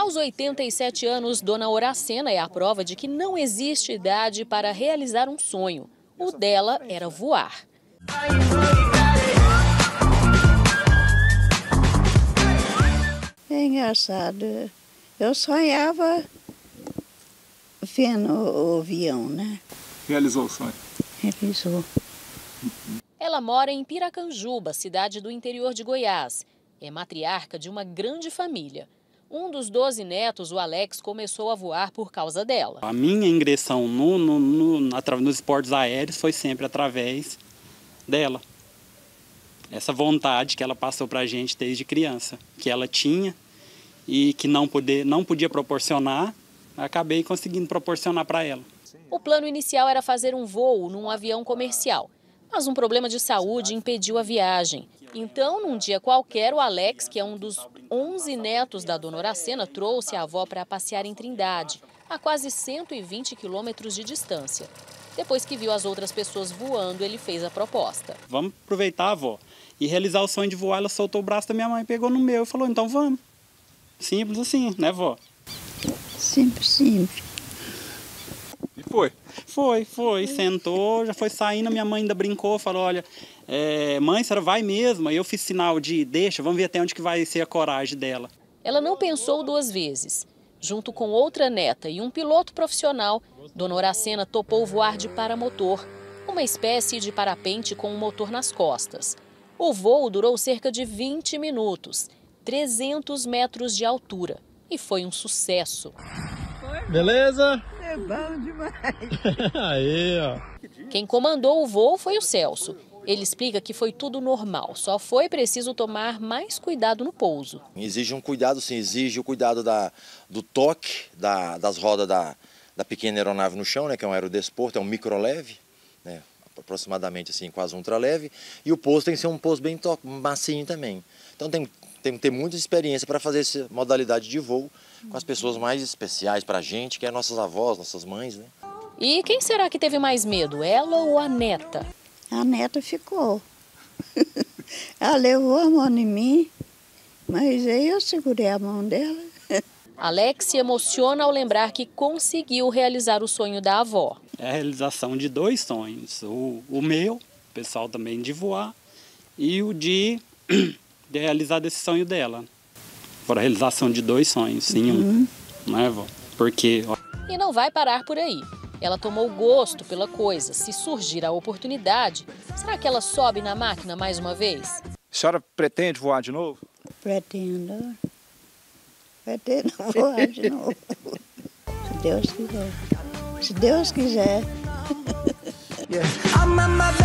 Aos 87 anos, Dona Horacena é a prova de que não existe idade para realizar um sonho. O dela era voar. É engraçado. Eu sonhava vendo o avião, né? Realizou o sonho? Realizou. Ela mora em Piracanjuba, cidade do interior de Goiás. É matriarca de uma grande família. Um dos 12 netos, o Alex, começou a voar por causa dela. A minha ingressão nos esportes aéreos foi sempre através dela. Essa vontade que ela passou para a gente desde criança, que ela tinha e que não podia proporcionar, acabei conseguindo proporcionar para ela. O plano inicial era fazer um voo num avião comercial, mas um problema de saúde impediu a viagem. Então, num dia qualquer, o Alex, que é um dos 11 netos da Dona Horacena, trouxe a avó para passear em Trindade, a quase 120 quilômetros de distância. Depois que viu as outras pessoas voando, ele fez a proposta. Vamos aproveitar, avó, e realizar o sonho de voar. Ela soltou o braço da minha mãe, pegou no meu e falou, então vamos. Simples assim, né, vó? Simples. E foi? Foi. Sentou, já foi saindo, minha mãe ainda brincou, falou, olha, mãe, a senhora vai mesmo? Aí eu fiz sinal de, deixa, vamos ver até onde que vai ser a coragem dela. Ela não pensou duas vezes. Junto com outra neta e um piloto profissional, Dona Horacena topou voar de paramotor, uma espécie de parapente com um motor nas costas. O voo durou cerca de 20 minutos, 300 metros de altura, e foi um sucesso. Beleza? É bom demais. Aí, ó. Quem comandou o voo foi o Celso. Ele explica que foi tudo normal, só foi preciso tomar mais cuidado no pouso. Exige um cuidado, sim, exige o cuidado do toque das rodas da pequena aeronave no chão, né, que é um aerodesporto, é um microleve, né, aproximadamente assim, quase ultraleve, e o pouso tem que ser um pouso bem macio também. Então tem que ter muita experiência para fazer essa modalidade de voo com as pessoas mais especiais para a gente, que é nossas avós, nossas mães, né? E quem será que teve mais medo, ela ou a neta? A neta ficou. Ela levou a mão em mim, mas aí eu segurei a mão dela. Alex se emociona ao lembrar que conseguiu realizar o sonho da avó. É a realização de 2 sonhos, o meu, o pessoal também de voar, e o de realizar desse sonho dela. Foi a realização de 2 sonhos, sim, não é, vó? Porque... E não vai parar por aí. Ela tomou gosto pela coisa. Se surgir a oportunidade, será que ela sobe na máquina mais uma vez? A senhora pretende voar de novo? Pretendo voar de novo. Se Deus quiser. Se Deus quiser.